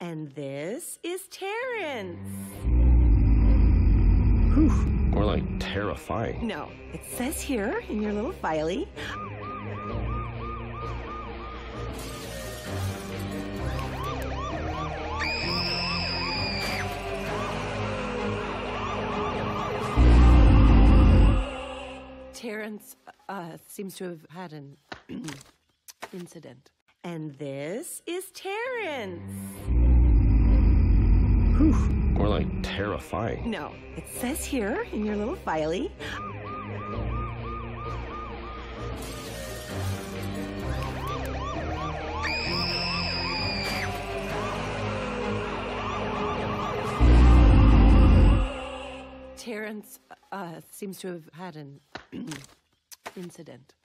And this is Terence. Whew, more like terrifying. No, it says here in your little filey. Terence seems to have had an incident. And this is Terence. Whew, more like terrifying. No, it says here in your little filey. Terence seems to have had an incident.